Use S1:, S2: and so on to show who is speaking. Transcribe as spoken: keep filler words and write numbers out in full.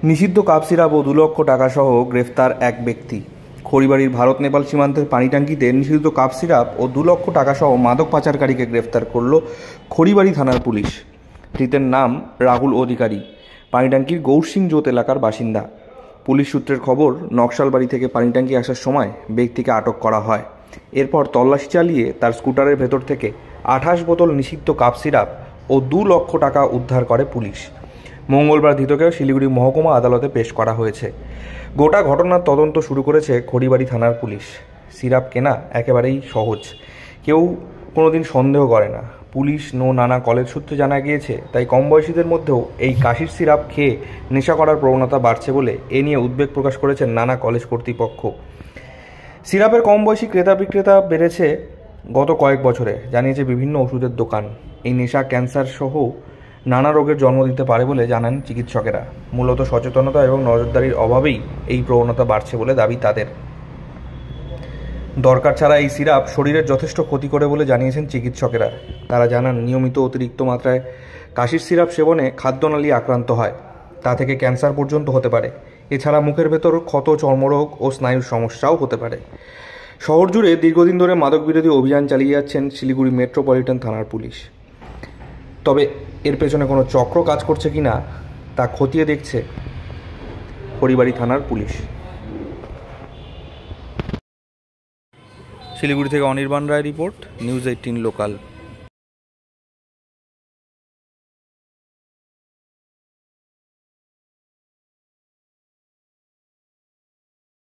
S1: নিষিদ্ধ cough syrup ও দু লক্ষ টাকা সহ গ্রেফতার এক ব্যক্তি। খড়িবাড়ির ভারত নেপাল সীমান্তের পানিট্যাঙ্কিতে নিষিদ্ধ কাপ সিরাপ ও দু লক্ষ টাকা সহ মাদক পাচারকারীকে গ্রেফতার করল খড়িবাড়ি থানার পুলিশ। ধৃতের নাম রাহুল অধিকারী, পানিট্যাঙ্কির গৌরসিং জোত এলাকার বাসিন্দা। পুলিশ সূত্রের খবর, নকশালবাড়ি থেকে পানিট্যাঙ্কি আসার সময় ব্যক্তিকে আটক করা হয়। এরপর তল্লাশি চালিয়ে তার স্কুটারের ভেতর থেকে আঠাশ বোতল নিষিদ্ধ কাপ সিরাপ ও দু লক্ষ টাকা উদ্ধার করে পুলিশ। মঙ্গলবার ধৃতকে শিলিগুড়ি মহকুমা আদালতে পেশ করা হয়েছে। গোটা ঘটনার তদন্ত শুরু করেছে খড়িবাড়ি থানার পুলিশ। সিরাপ কেনা একেবারেই সহজ, কেউ কোনোদিন সন্দেহ করে না। পুলিশ নো নানা কলেজ সূত্রে জানা গিয়েছে, তাই কম বয়সীদের মধ্যেও এই কাশির সিরাপ খেয়ে নেশা করার প্রবণতা বাড়ছে বলে এ নিয়ে উদ্বেগ প্রকাশ করেছেন নানা কলেজ কর্তৃপক্ষ। সিরাপের কম বয়সী ক্রেতা বিক্রেতা বেড়েছে গত কয়েক বছরে, জানিয়েছে বিভিন্ন ওষুধের দোকান। এই নেশা ক্যান্সার সহ নানা রোগের জন্ম দিতে পারে বলে জানান চিকিৎসকেরা। মূলত সচেতনতা এবং নজরদারির অভাবেই এই প্রবণতা বাড়ছে বলে দাবি তাদের। দরকার ছাড়া এই সিরাপ শরীরের যথেষ্ট ক্ষতি করে বলে জানিয়েছেন চিকিৎসকেরা। তারা জানান, নিয়মিত অতিরিক্ত মাত্রায় কাশির সিরাপ সেবনে খাদ্যনালী আক্রান্ত হয়, তা থেকে ক্যান্সার পর্যন্ত হতে পারে। এছাড়া মুখের ভেতর ক্ষত, চর্মরোগ ও স্নায়ুর সমস্যাও হতে পারে। শহর জুড়ে দীর্ঘদিন ধরে মাদক বিরোধী অভিযান চালিয়ে যাচ্ছেন শিলিগুড়ি মেট্রোপলিটন থানার পুলিশ। তবে এর পেছনে কোনো চক্র কাজ করছে কিনা তা খতিয়ে দেখছে খড়িবাড়ি থানার পুলিশ। শিলিগুড়ি থেকে Anirban Roy report, news eighteen local.